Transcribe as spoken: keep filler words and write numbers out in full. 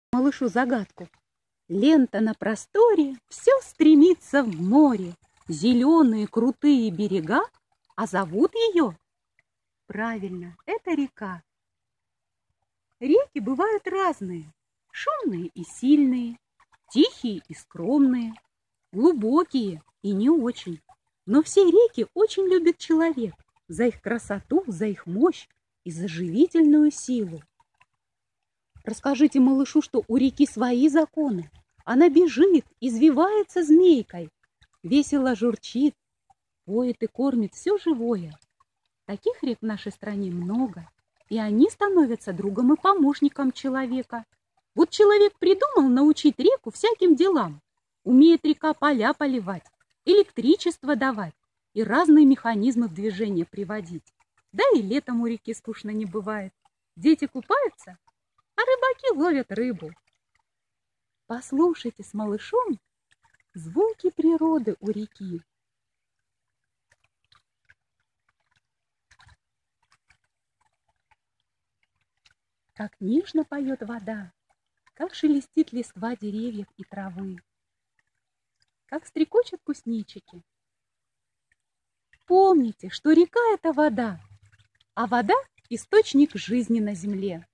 малышу загадку. Лента на просторе, все стремится в море. Зеленые крутые берега, а зовут ее? Правильно, это река. Реки бывают разные, шумные и сильные, тихие и скромные, глубокие и не очень. Но все реки очень любит человек за их красоту, за их мощь и за живительную силу. Расскажите малышу, что у реки свои законы. Она бежит, извивается змейкой, весело журчит, поет и кормит все живое. Таких рек в нашей стране много, и они становятся другом и помощником человека. Вот человек придумал научить реку всяким делам. Умеет река поля поливать, электричество давать и разные механизмы в движение приводить. Да и летом у реки скучно не бывает. Дети купаются, а рыбаки ловят рыбу. Послушайте с малышом звуки природы у реки. Как нежно поет вода, как шелестит листва деревьев и травы, как стрекочут кузнечики. Помните, что река – это вода, а вода – источник жизни на земле.